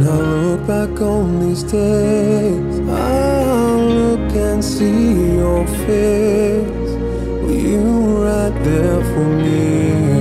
I look back on these days, I look and see your face. Were you right there for me?